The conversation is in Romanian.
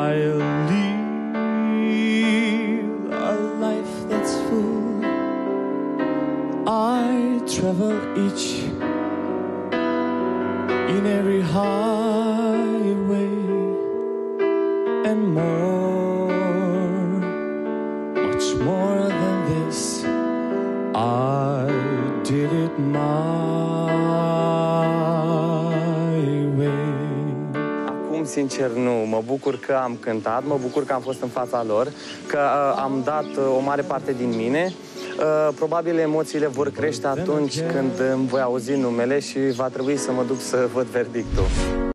I'll live a life that's full. I travel each in every highway and more, much more than this. I did it my way. Acum, sincer, nu. Mă bucur că am cântat, mă bucur că am fost în fața lor, că am dat o mare parte din mine. Probabil emoțiile vor crește atunci când îmi voi auzi numele și va trebui să mă duc să văd verdictul.